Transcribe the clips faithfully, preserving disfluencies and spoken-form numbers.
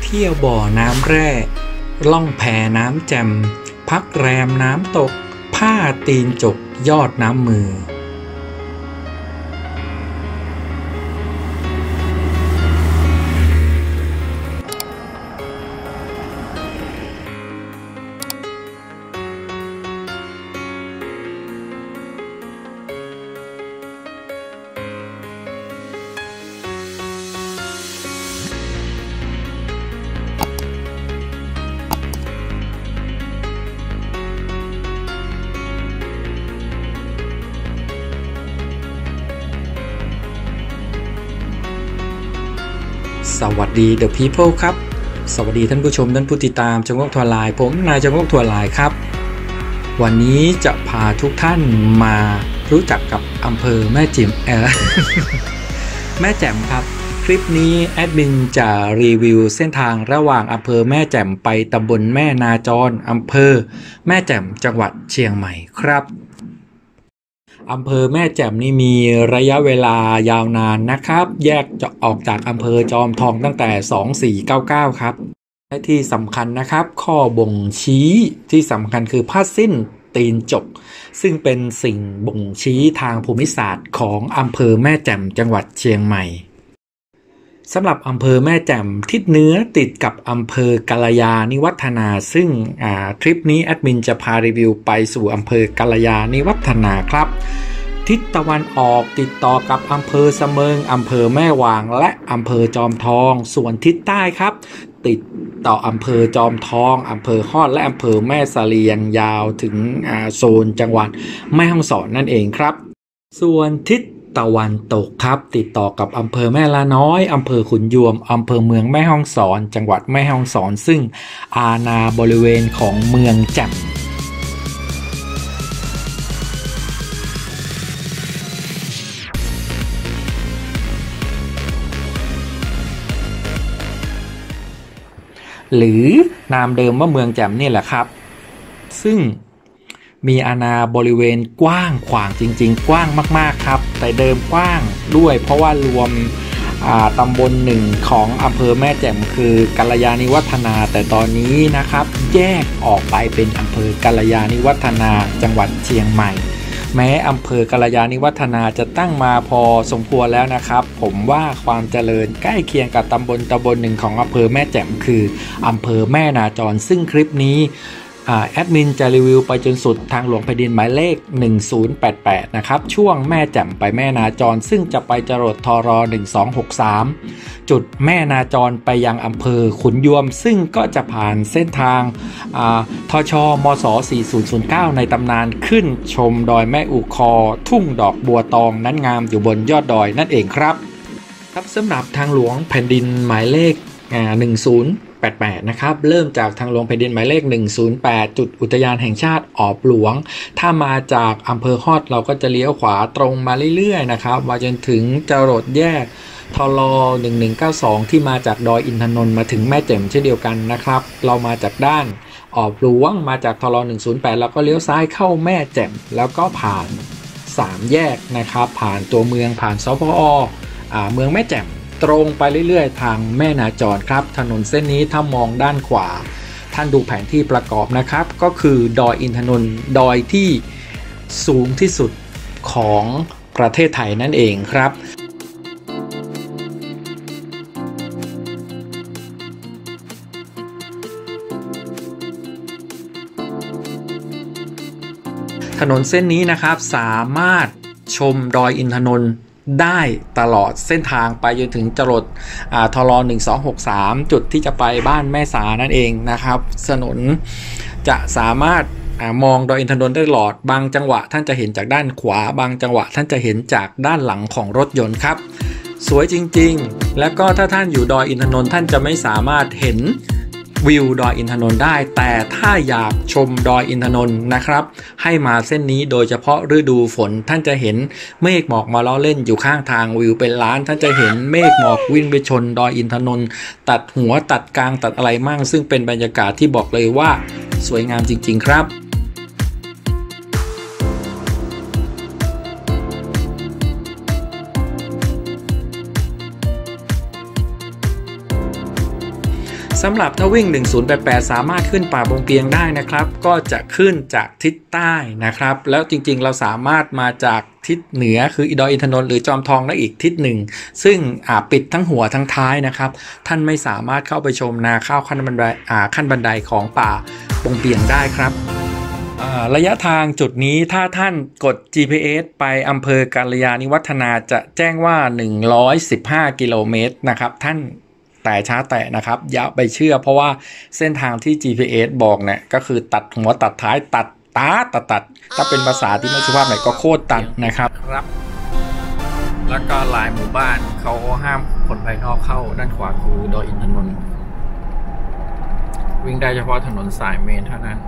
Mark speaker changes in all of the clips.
Speaker 1: เที่ยวบ่อน้ำแร่ล่องแพน้ำแจ่มพักแรมน้ำตกผ้าตีนจกยอดน้ำมือสวัสดี The People ครับสวัสดีท่านผู้ชมท่านผู้ติดตามจังหวัดทัวร์ไลน์ผมนายจังหวัดทัวร์ไลน์ครับวันนี้จะพาทุกท่านมารู้จักกับอำเภอแม่จิ๋มเออ แม่แจ่มครับคลิปนี้แอดมินจะรีวิวเส้นทางระหว่างอำเภอแม่แจ่มไปตำบลแม่นาจรอำเภอแม่แจ่มจังหวัดเชียงใหม่ครับอำเภอแม่แจ่มนี่มีระยะเวลายาวนานนะครับแยกจะออกจากอำเภอจอมทองตั้งแต่สองสี่เก้าเก้าครับและที่สำคัญนะครับข้อบ่งชี้ที่สำคัญคือผ้าสิ้นตีนจกซึ่งเป็นสิ่งบ่งชี้ทางภูมิศาสตร์ของอำเภอแม่แจ่มจังหวัดเชียงใหม่สำหรับอำเภอแม่แจ่มทิศเหนือติดกับอำเภอกาลยานิวัฒนาซึ่งทริปนี้แอดมินจะพารีวิวไปสู่อำเภอกาลยานิวัฒนาครับทิศตะวันออกติดต่อกับอำเภอเสมิงอำเภอแม่วางและอำเภอจอมทองส่วนทิศใต้ครับติดต่ออำเภอจอมทองอำเภอฮอดและอำเภอแม่เสลียงยาวถึงโซนจังหวัดแม่ฮ่องสอนนั่นเองครับส่วนทิศตะวันตกครับติดต่อกับอำเภอแม่ละน้อยอำเภอขุนยวมอำเภอเมืองแม่ฮ่องสอนจังหวัดแม่ฮ่องสอนซึ่งอาณาบริเวณของเมืองแจ่มหรือนามเดิมว่าเมืองแจ่มนี่แหละครับซึ่งมีอาณาบริเวณกว้างขวางจริงๆกว้างมากๆครับแต่เดิมกว้างด้วยเพราะว่ารวมตำบลหนึ่งของอำเภอแม่แจ่มคือกาลยานิวัฒนาแต่ตอนนี้นะครับแยกออกไปเป็นอำเภอกาลยานิวัฒนาจังหวัดเชียงใหม่แม้อำเภอกาลยานิวัฒนาจะตั้งมาพอสมควรแล้วนะครับผมว่าความเจริญใกล้เคียงกับตำบลตำบลหนึ่งของอำเภอแม่แจ่มคืออำเภอแม่นาจรซึ่งคลิปนี้แอดมินจะรีวิวไปจนสุดทางหลวงแผ่นดินหมายเลขหนึ่งศูนย์แปดแปดนะครับช่วงแม่แจ่มไปแม่นาจรซึ่งจะไปจรดทรหนึ่งสองหกสามจุดแม่นาจรไปยังอำเภอขุนยวมซึ่งก็จะผ่านเส้นทางทชมศสี่ศูนย์ศูนย์เก้าในตำนานขึ้นชมดอยแม่อุคอทุ่งดอกบัวตองนั้นงามอยู่บนยอดดอยนั่นเองครับครับสำหรับทางหลวงแผ่นดินหมายเลขหนึ่งศูนย์แปดแปดนะครับเริ่มจากทางหลวงแผ่นดินหมายเลขหนึ่งศูนย์แปดจุดอุทยานแห่งชาติออบหลวงถ้ามาจากอำเภอฮอดเราก็จะเลี้ยวขวาตรงมาเรื่อยๆนะครับมาจนถึงจรดแยกทลหนึ่งหนึ่งเก้าสองที่มาจากดอยอินทนนท์มาถึงแม่แจ่มเช่นเดียวกันนะครับเรามาจากด้านออบหลวงมาจากทลหนึ่งศูนย์แปดแล้วก็เลี้ยวซ้ายเข้าแม่แจ่มแล้วก็ผ่านสามแยกนะครับผ่านตัวเมืองผ่านสพออ่าเมืองแม่แจ่มตรงไปเรื่อยๆทางแม่นาจรครับถนนเส้นนี้ถ้ามองด้านขวาท่านดูแผนที่ประกอบนะครับก็คือดอยอินทนนท์ดอยที่สูงที่สุดของประเทศไทยนั่นเองครับถนนเส้นนี้นะครับสามารถชมดอยอินทนนท์ได้ตลอดเส้นทางไปจนถึงจรดทลหนึ่งสองหกสามจุดที่จะไปบ้านแม่สานั่นเองนะครับถนนจะสามารถมองดอยอินทนนท์ได้ตลอดบางจังหวะท่านจะเห็นจากด้านขวาบางจังหวะท่านจะเห็นจากด้านหลังของรถยนต์ครับสวยจริงๆแล้วก็ถ้าท่านอยู่ดอยอินทนนท์ท่านจะไม่สามารถเห็นวิวดอยอินทนนท์ได้แต่ถ้าอยากชมดอยอินทนนท์นะครับให้มาเส้นนี้โดยเฉพาะฤดูฝนท่านจะเห็นเมฆหมอกมาล้อเล่นอยู่ข้างทางวิวเป็นล้านท่านจะเห็นเมฆหมอกวิ่งไปชนดอยอินทนนท์ตัดหัวตัดกลางตัดอะไรมั่งซึ่งเป็นบรรยากาศที่บอกเลยว่าสวยงามจริงๆครับ สสำหรับถ้าวิ่งหนึ่งศูนย์แปดแปดสามารถขึ้นป่าบงเปียงได้นะครับก็จะขึ้นจากทิศใต้นะครับแล้วจริงๆเราสามารถมาจากทิศเหนือคือดอยอินทนนท์หรือจอมทองได้อีกทิศหนึ่งซึ่งปิดทั้งหัวทั้งท้ายนะครับท่านไม่สามารถเข้าไปชมนาข้าวขั้นบันไดขั้นบันไดของป่าบงเปียงได้ครับระยะทางจุดนี้ถ้าท่านกด จี พี เอส ไปอำเภอกาลยาณิวัฒนาจะแจ้งว่าหนึ่งร้อยสิบห้ากิโลเมตรนะครับท่านแต่ช้าแต่นะครับอย่าไปเชื่อเพราะว่าเส้นทางที่ จี พี เอส บอกเนี่ยก็คือตัดหัวตัดท้ายตัดตาตัดตัดถ้าเป็นภาษาที่ไม่สุภาพหน่อยก็โคตรตัดนะครับครับแล้วก็หลายหมู่บ้านเขาห้ามคนภายนอกเข้าด้านขวาคือดอยอินทนนท์วิ่งได้เฉพาะถนนสายเมนเท่านั้น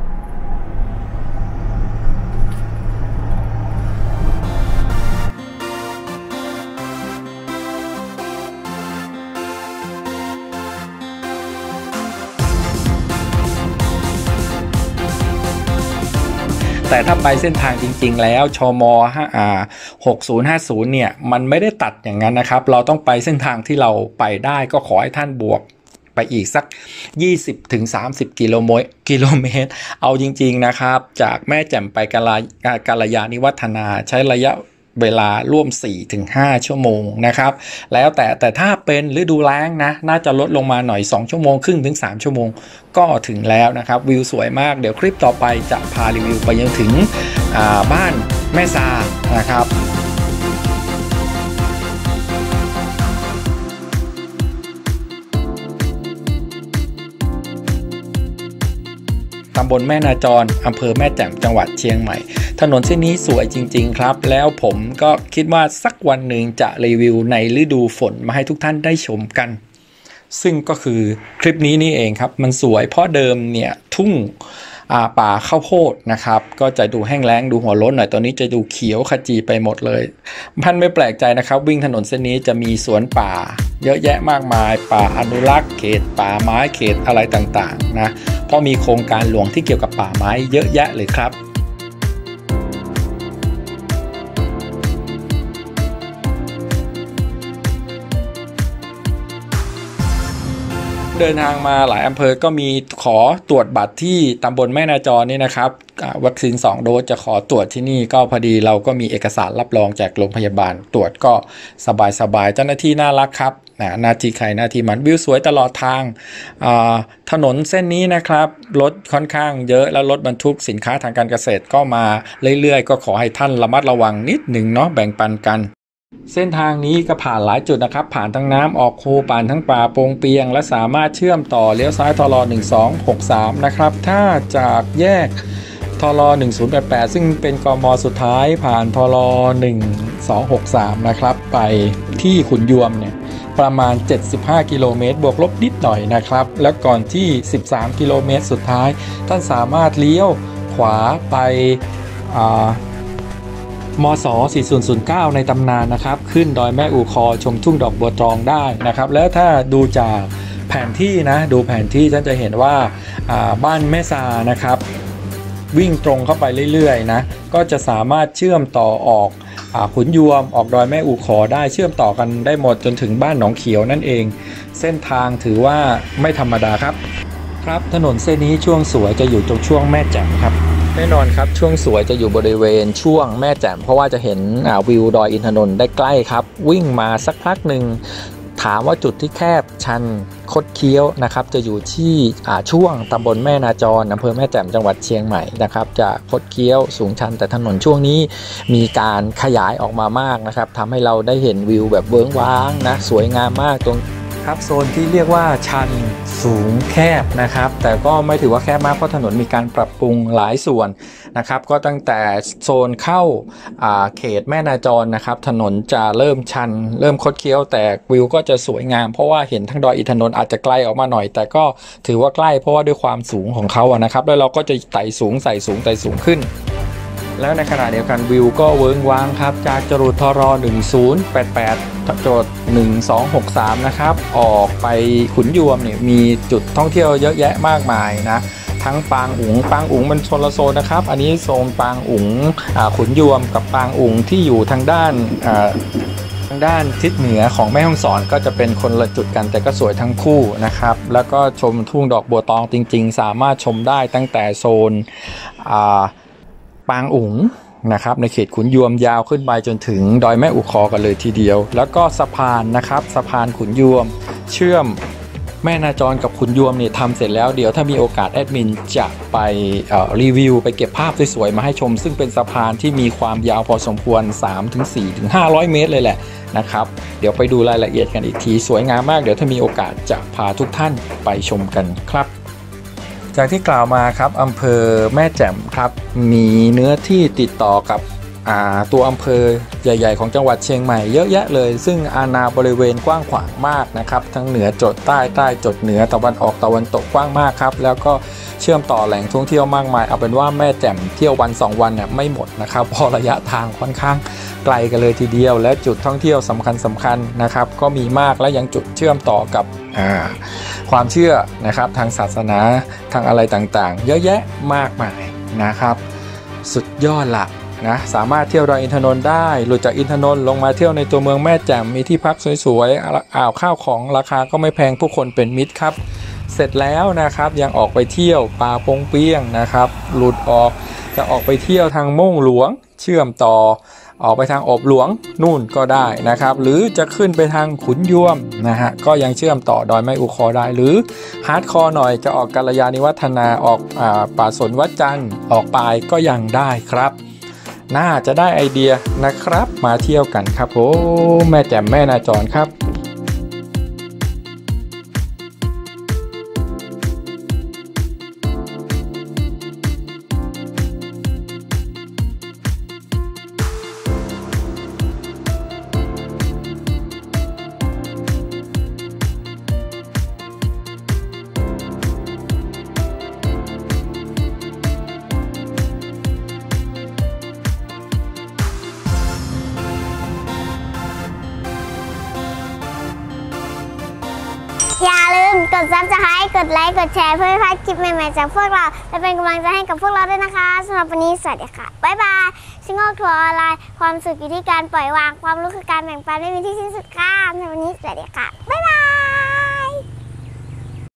Speaker 1: แต่ถ้าไปเส้นทางจริงๆแล้วชมหกศูนย์ห้าศูนย์เนี่ยมันไม่ได้ตัดอย่างนั้นนะครับเราต้องไปเส้นทางที่เราไปได้ก็ขอให้ท่านบวกไปอีกสัก ยี่สิบถึงสามสิบ กิโลเมตรกิโลเมตรเอาจริงๆนะครับจากแม่แจ่มไปกาลากาลยาณิวัฒนาใช้ระยะเวลาร่วม สี่ถึงห้า ชั่วโมงนะครับแล้วแต่แต่ถ้าเป็นฤดูแล้งนะน่าจะลดลงมาหน่อยสองชั่วโมงครึ่งถึงสามชั่วโมงก็ถึงแล้วนะครับวิวสวยมากเดี๋ยวคลิปต่อไปจะพารีวิวไปยังถึงบ้านแม่ซานะครับตำบลแม่นาจรอำเภอแม่แจ่มจังหวัดเชียงใหม่ถนนเส้นนี้สวยจริงๆครับแล้วผมก็คิดว่าสักวันหนึ่งจะรีวิวในฤดูฝนมาให้ทุกท่านได้ชมกันซึ่งก็คือคลิปนี้นี่เองครับมันสวยเพราะเดิมเนี่ยทุ่งป่าข้าวโพดนะครับก็จะดูแห้งแล้งดูหัวโล้นหน่อยตอนนี้จะดูเขียวขจีไปหมดเลยท่านไม่แปลกใจนะครับวิ่งถนนเส้นนี้จะมีสวนป่าเยอะแยะมากมายป่าอนุรักษ์เขตป่าไม้เขตอะไรต่างๆนะเพราะมีโครงการหลวงที่เกี่ยวกับป่าไม้เยอะแยะเลยครับเดินทางมาหลายอำเภอก็มีขอตรวจบัตรที่ตำบลแม่นาจรนี่นะครับวัคซีนสองโดสจะขอตรวจที่นี่ก็พอดีเราก็มีเอกสารรับรองจากโรงพยาบาลตรวจก็สบายๆเจ้าหน้าที่น่ารักครับหน้าที่ใครหน้าที่มันวิวสวยตลอดทางถนนเส้นนี้นะครับรถค่อนข้างเยอะแล้วรถบรรทุกสินค้าทางการเกษตรก็มาเรื่อยๆก็ขอให้ท่านระมัดระวังนิดหนึ่งเนาะแบ่งปันกันเส้นทางนี้ก็ผ่านหลายจุดนะครับผ่านทั้งน้ำออกคูผ่านทั้งป่าโปงเปียงและสามารถเชื่อมต่อเลี้ยวซ้ายทลหนึ่งสองหกสามนะครับถ้าจากแยกทลหนึ่งศูนย์แปดแปดซึ่งเป็นกมสุดท้ายผ่านทลหนึ่งสองหกสามนะครับไปที่ขุนยวมเนี่ยประมาณเจ็ดสิบห้ากิโลเมตรบวกลบนิดหน่อยนะครับแล้วก่อนที่สิบสามกิโลเมตรสุดท้ายท่านสามารถเลี้ยวขวาไปมศสี่ศูนย์ศูนย์เก้าในตำนานนะครับขึ้นดอยแม่อูคอชมทุ่งดอกบัวตองได้นะครับแล้วถ้าดูจากแผนที่นะดูแผนที่ท่านจะเห็นว่าบ้านแม่ซานะครับวิ่งตรงเข้าไปเรื่อยๆนะก็จะสามารถเชื่อมต่อออกขุนยวมออกดอยแม่อูคอได้เชื่อมต่อกันได้หมดจนถึงบ้านหนองเขียวนั่นเองเส้นทางถือว่าไม่ธรรมดาครับครับถนนเส้นนี้ช่วงสวยจะอยู่ตรงช่วงแม่แจ่มครับแน่นอนครับช่วงสวยจะอยู่บริเวณช่วงแม่แจ่มเพราะว่าจะเห็นวิวดอยอินทนนท์ได้ใกล้ครับวิ่งมาสักพักหนึ่งถามว่าจุดที่แคบชันคดเคี้ยวนะครับจะอยู่ที่ช่วงตำบลแม่นาจรอำเภอแม่แจ่มจังหวัดเชียงใหม่นะครับจะคดเคี้ยวสูงชันแต่ถนนช่วงนี้มีการขยายออกมามากนะครับทำให้เราได้เห็นวิวแบบเวิ้งว้างนะสวยงามมากตรงครับโซนที่เรียกว่าชันสูงแคบนะครับแต่ก็ไม่ถือว่าแคบมากเพราะถนนมีการปรับปรุงหลายส่วนนะครับก็ตั้งแต่โซนเข้าเขตแม่นาจรนะครับถนนจะเริ่มชันเริ่มคดเคี้ยวแต่วิวก็จะสวยงามเพราะว่าเห็นทั้งดอยอินทนนท์อาจจะไกลออกมาหน่อยแต่ก็ถือว่าใกล้เพราะว่าด้วยความสูงของเขาอะนะครับแล้วเราก็จะไต่สูงใส่สูงไต่สูงขึ้นแล้วในขณะเดียวกันวิวก็เวิ้งว้างครับจากจรวดทรหนึ่งศูนย์แปดแปดจรวดหนึ่งสองหกสามนะครับออกไปขุนยวมเนี่ยมีจุดท่องเที่ยวเยอะแยะมากมายนะทั้งปางอุ๋งปางอุ๋งมันชนละโซนนะครับอันนี้โซนปางอุ๋งขุนยวมกับปางอุ๋งที่อยู่ทางด้านทางางด้านทิศเหนือของแม่ฮ่องสอนก็จะเป็นคนละจุดกันแต่ก็สวยทั้งคู่นะครับแล้วก็ชมทุ่งดอกบัวตองจริงๆสามารถชมได้ตั้งแต่โซนปางอุ๋งนะครับในเขตขุนยวมยาวขึ้นไปจนถึงดอยแม่อุคอกันเลยทีเดียวแล้วก็สะพานนะครับสะพานขุนยวมเชื่อมแม่นาจรกับขุนยวมเนี่ยทำเสร็จแล้วเดี๋ยวถ้ามีโอกาสแอดมินจะไปรีวิวไปเก็บภาพสวยๆมาให้ชมซึ่งเป็นสะพานที่มีความยาวพอสมควร สามถึงสี่ถึงห้าร้อย เมตรเลยแหละนะครับเดี๋ยวไปดูรายละเอียดกันอีกทีสวยงามมากเดี๋ยวถ้ามีโอกาสจะพาทุกท่านไปชมกันครับจากที่กล่าวมาครับอำเภอแม่แจ่มครับมีเนื้อที่ติดต่อกับตัวอำเภอใหญ่ๆของจังหวัดเชียงใหม่เยอะแยะเลยซึ่งอาณาบริเวณกว้างขวางมากนะครับทั้งเหนือจดใต้ใต้จดเหนือตะวันออกตะวันตกกว้างมากครับแล้วก็เชื่อมต่อแหล่งท่องเที่ยวมากมายเอาเป็นว่าแม่แจ่มเที่ยววันสองวันเนี่ยไม่หมดนะครับเพราะระยะทางค่อนข้างไกลกันเลยทีเดียวและจุดท่องเที่ยวสำคัญสำคัญนะครับก็มีมากและยังจุดเชื่อมต่อกับความเชื่อนะครับทางศาสนาทางอะไรต่างๆเยอะแยะมากมายนะครับสุดยอดละนะสามารถเที่ยวดอยอินทนนท์ได้หลุดจากอินทนนท์ลงมาเที่ยวในตัวเมืองแม่แจ่มมีที่พักสวยๆอ่าวข้าวของราคาก็ไม่แพงผู้คนเป็นมิตรครับเสร็จแล้วนะครับยังออกไปเที่ยวป่าปงเปี้ยงนะครับหลุดออกจะออกไปเที่ยวทางม่งหลวงเชื่อมต่อออกไปทางอบหลวงนู่นก็ได้นะครับหรือจะขึ้นไปทางขุนยวมนะฮะก็ยังเชื่อมต่อดอยแม่อุคอได้หรือฮาร์ดคอร์หน่อยจะออกกัลยาณิวัฒนาออกอ่าป่าสนวัดจันทร์ออกปายก็ยังได้ครับน่าจะได้ไอเดียนะครับมาเที่ยวกันครับโอ้แม่แจ่มแม่นาจรครับ
Speaker 2: อย่าลืมกดซับสไครต์กดไลค์กดแชร์เพื่อไม่พลาดคลิปใหม่ๆจากพวกเราและเป็นกำลังใจให้กับพวกเราด้วยนะคะสำหรับวันนี้สวัสดีค่ะบ๊ายบายชิงโง่ทัวร์ออนไลน์ความสุขอยู่ที่การปล่อยวางความรู้คือการแบ่งปันไม่มีที่สิ้นสุดค่ะในวันนี้สวัสดีค่ะ